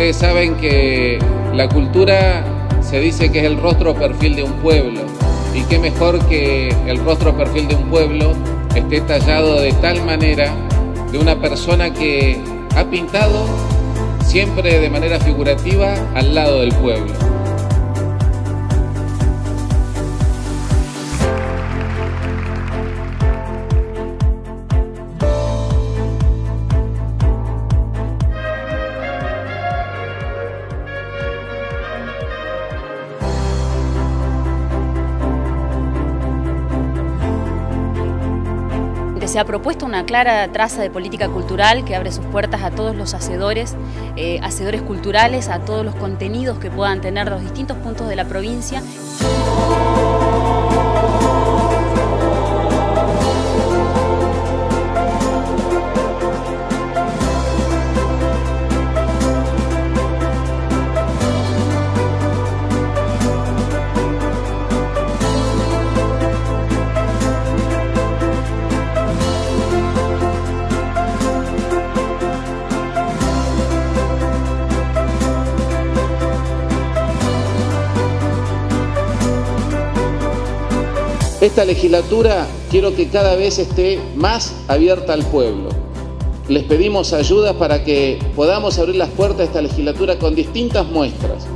Ustedes saben que la cultura se dice que es el rostro o perfil de un pueblo, y qué mejor que el rostro o perfil de un pueblo esté tallado de tal manera de una persona que ha pintado siempre de manera figurativa al lado del pueblo. Se ha propuesto una clara traza de política cultural que abre sus puertas a todos los hacedores culturales, a todos los contenidos que puedan tener los distintos puntos de la provincia. Esta legislatura quiero que cada vez esté más abierta al pueblo. Les pedimos ayuda para que podamos abrir las puertas de esta legislatura con distintas muestras.